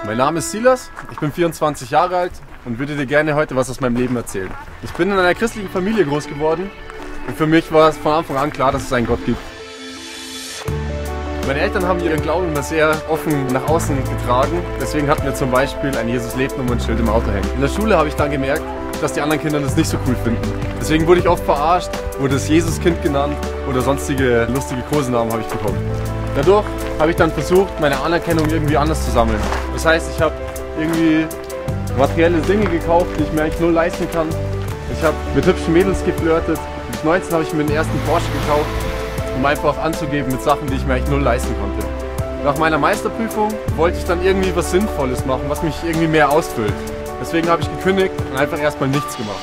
Mein Name ist Silas, ich bin 24 Jahre alt und würde dir gerne heute was aus meinem Leben erzählen. Ich bin in einer christlichen Familie groß geworden und für mich war es von Anfang an klar, dass es einen Gott gibt. Meine Eltern haben ihren Glauben immer sehr offen nach außen getragen, deswegen hatten wir zum Beispiel ein Jesus-Lebt-Nummernschild im Auto hängen. In der Schule habe ich dann gemerkt, dass die anderen Kinder das nicht so cool finden. Deswegen wurde ich oft verarscht, wurde das Jesuskind genannt oder sonstige lustige Kosenamen habe ich bekommen. Dadurch habe ich dann versucht, meine Anerkennung irgendwie anders zu sammeln. Das heißt, ich habe irgendwie materielle Dinge gekauft, die ich mir eigentlich nur leisten kann. Ich habe mit hübschen Mädels geflirtet. Mit 19 habe ich mir den ersten Porsche gekauft, um einfach anzugeben mit Sachen, die ich mir eigentlich nur leisten konnte. Nach meiner Meisterprüfung wollte ich dann irgendwie was Sinnvolles machen, was mich irgendwie mehr ausfüllt. Deswegen habe ich gekündigt und einfach erstmal nichts gemacht.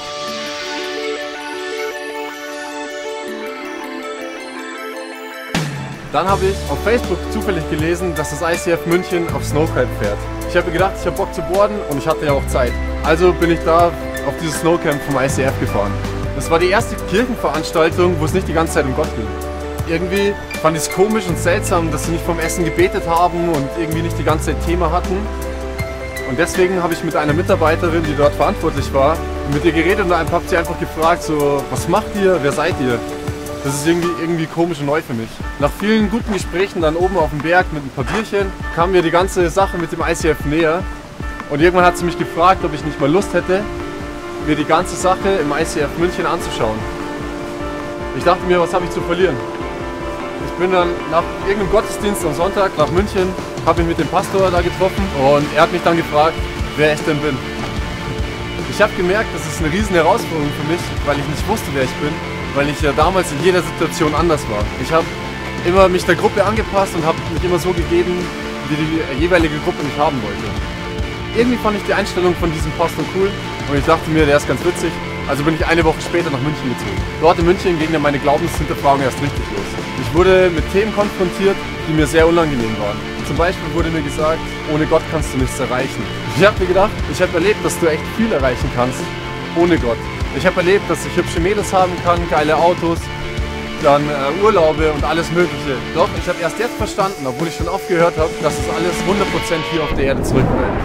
Dann habe ich auf Facebook zufällig gelesen, dass das ICF München auf Snowcamp fährt. Ich habe mir gedacht, ich habe Bock zu boarden und ich hatte ja auch Zeit. Also bin ich da auf dieses Snowcamp vom ICF gefahren. Das war die erste Kirchenveranstaltung, wo es nicht die ganze Zeit um Gott ging. Irgendwie fand ich es komisch und seltsam, dass sie nicht vom Essen gebetet haben und irgendwie nicht die ganze Zeit Thema hatten. Und deswegen habe ich mit einer Mitarbeiterin, die dort verantwortlich war, mit ihr geredet und habe sie einfach gefragt, so, was macht ihr, wer seid ihr? Das ist irgendwie komisch und neu für mich. Nach vielen guten Gesprächen dann oben auf dem Berg mit ein paar Bierchen kam mir die ganze Sache mit dem ICF näher. Und irgendwann hat sie mich gefragt, ob ich nicht mal Lust hätte, mir die ganze Sache im ICF München anzuschauen. Ich dachte mir, was habe ich zu verlieren? Ich bin dann nach irgendeinem Gottesdienst am Sonntag nach München, habe mich mit dem Pastor da getroffen und er hat mich dann gefragt, wer ich denn bin. Ich habe gemerkt, das ist eine riesen Herausforderung für mich, weil ich nicht wusste, wer ich bin, weil ich ja damals in jeder Situation anders war. Ich habe immer mich der Gruppe angepasst und habe mich immer so gegeben, wie die jeweilige Gruppe mich haben wollte. Irgendwie fand ich die Einstellung von diesem Pastor cool und ich dachte mir, der ist ganz witzig. Also bin ich eine Woche später nach München gezogen. Dort in München ging dann meine Glaubenshinterfragung erst richtig los. Ich wurde mit Themen konfrontiert, die mir sehr unangenehm waren. Zum Beispiel wurde mir gesagt, ohne Gott kannst du nichts erreichen. Ich habe mir gedacht, ich habe erlebt, dass du echt viel erreichen kannst, ohne Gott. Ich habe erlebt, dass ich hübsche Mädels haben kann, geile Autos, dann Urlaube und alles Mögliche. Doch ich habe erst jetzt verstanden, obwohl ich schon oft gehört habe, dass es alles 100% hier auf der Erde zurückbleibt.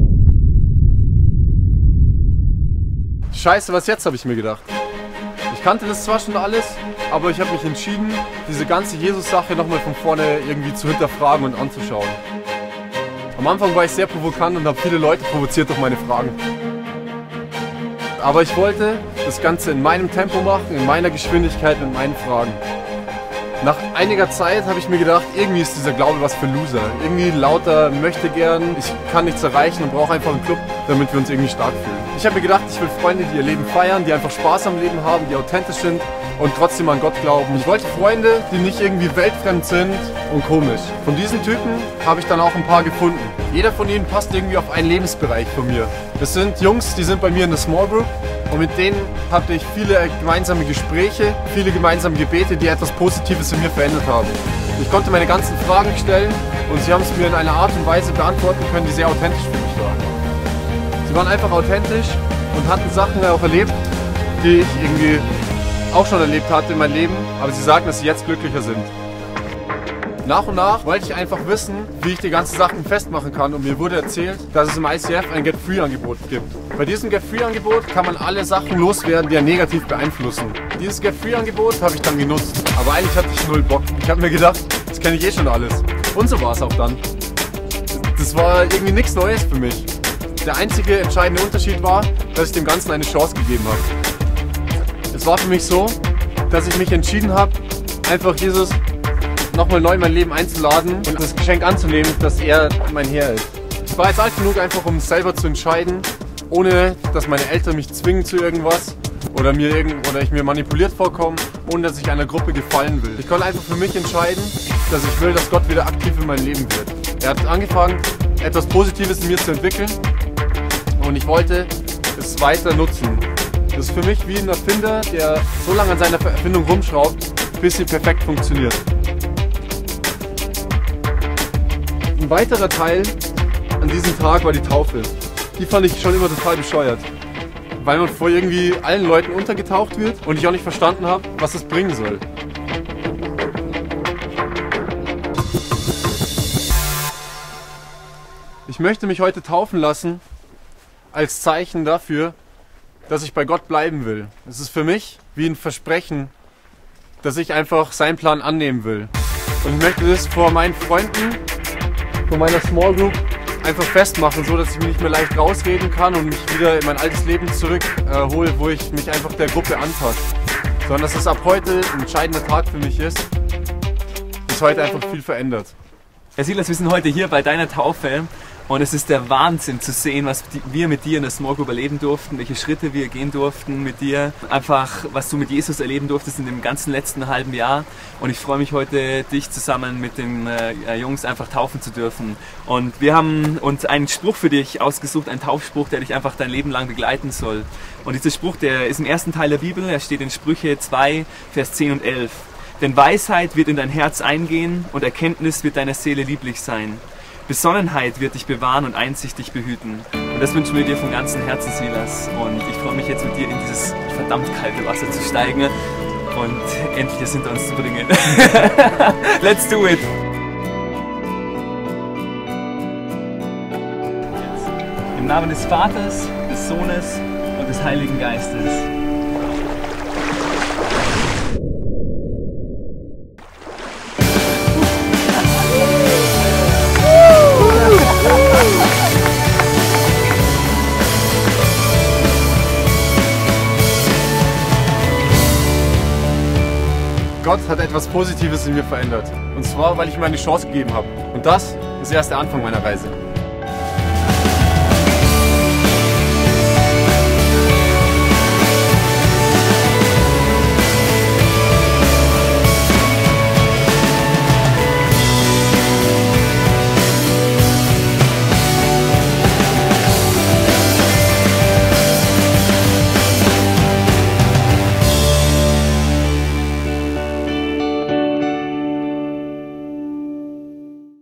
Scheiße, was jetzt, habe ich mir gedacht. Ich kannte das zwar schon alles, aber ich habe mich entschieden, diese ganze Jesus-Sache nochmal von vorne irgendwie zu hinterfragen und anzuschauen. Am Anfang war ich sehr provokant und habe viele Leute provoziert durch meine Fragen. Aber ich wollte das Ganze in meinem Tempo machen, in meiner Geschwindigkeit, mit meinen Fragen. Nach einiger Zeit habe ich mir gedacht, irgendwie ist dieser Glaube was für Loser. Irgendwie lauter möchte gern, ich kann nichts erreichen und brauche einfach einen Club, damit wir uns irgendwie stark fühlen. Ich habe mir gedacht, ich will Freunde, die ihr Leben feiern, die einfach Spaß am Leben haben, die authentisch sind und trotzdem an Gott glauben. Ich wollte Freunde, die nicht irgendwie weltfremd sind und komisch. Von diesen Typen habe ich dann auch ein paar gefunden. Jeder von ihnen passt irgendwie auf einen Lebensbereich von mir. Das sind Jungs, die sind bei mir in der Small Group und mit denen hatte ich viele gemeinsame Gespräche, viele gemeinsame Gebete, die etwas Positives in mir verändert haben. Ich konnte meine ganzen Fragen stellen und sie haben es mir in einer Art und Weise beantworten können, die sehr authentisch für mich war. Sie waren einfach authentisch und hatten Sachen auch erlebt, die ich irgendwie auch schon erlebt hatte in meinem Leben, aber sie sagen, dass sie jetzt glücklicher sind. Nach und nach wollte ich einfach wissen, wie ich die ganzen Sachen festmachen kann und mir wurde erzählt, dass es im ICF ein Get-Free-Angebot gibt. Bei diesem Get-Free-Angebot kann man alle Sachen loswerden, die einen negativ beeinflussen. Dieses Get-Free-Angebot habe ich dann genutzt, aber eigentlich hatte ich null Bock. Ich habe mir gedacht, das kenne ich eh schon alles. Und so war es auch dann. Das war irgendwie nichts Neues für mich. Der einzige entscheidende Unterschied war, dass ich dem Ganzen eine Chance gegeben habe. Es war für mich so, dass ich mich entschieden habe, einfach Jesus nochmal neu in mein Leben einzuladen und das Geschenk anzunehmen, dass er mein Herr ist. Ich war jetzt alt genug, einfach um selber zu entscheiden, ohne dass meine Eltern mich zwingen zu irgendwas oder ich mir manipuliert vorkomme, ohne dass ich einer Gruppe gefallen will. Ich konnte einfach für mich entscheiden, dass ich will, dass Gott wieder aktiv in meinem Leben wird. Er hat angefangen, etwas Positives in mir zu entwickeln und ich wollte es weiter nutzen. Das ist für mich wie ein Erfinder, der so lange an seiner Erfindung rumschraubt, bis sie perfekt funktioniert. Ein weiterer Teil an diesem Tag war die Taufe. Die fand ich schon immer total bescheuert, weil man vor irgendwie allen Leuten untergetaucht wird und ich auch nicht verstanden habe, was das bringen soll. Ich möchte mich heute taufen lassen als Zeichen dafür, dass ich bei Gott bleiben will. Es ist für mich wie ein Versprechen, dass ich einfach seinen Plan annehmen will. Und ich möchte das vor meinen Freunden, vor meiner Small Group einfach festmachen, so dass ich mich nicht mehr leicht rausreden kann und mich wieder in mein altes Leben zurückhole, wo ich mich einfach der Gruppe anpasse. Sondern dass es ab heute ein entscheidender Tag für mich ist, bis heute einfach viel verändert. Herr Silas, wir sind heute hier bei deiner Taufe und es ist der Wahnsinn zu sehen, was wir mit dir in der Small Group erleben durften, welche Schritte wir gehen durften mit dir, einfach was du mit Jesus erleben durftest in dem ganzen letzten halben Jahr. Und ich freue mich heute, dich zusammen mit den Jungs einfach taufen zu dürfen. Und wir haben uns einen Spruch für dich ausgesucht, einen Taufspruch, der dich einfach dein Leben lang begleiten soll. Und dieser Spruch, der ist im ersten Teil der Bibel, er steht in Sprüche 2, Vers 10 und 11. Denn Weisheit wird in dein Herz eingehen und Erkenntnis wird deiner Seele lieblich sein. Besonnenheit wird dich bewahren und Einsicht dich behüten. Und das wünschen wir dir von ganzem Herzen, Silas. Und ich freue mich jetzt mit dir in dieses verdammt kalte Wasser zu steigen und endlich es hinter uns zu bringen. Let's do it! Im Namen des Vaters, des Sohnes und des Heiligen Geistes. Gott hat etwas Positives in mir verändert. Und zwar, weil ich mir eine Chance gegeben habe. Und das ist erst der Anfang meiner Reise.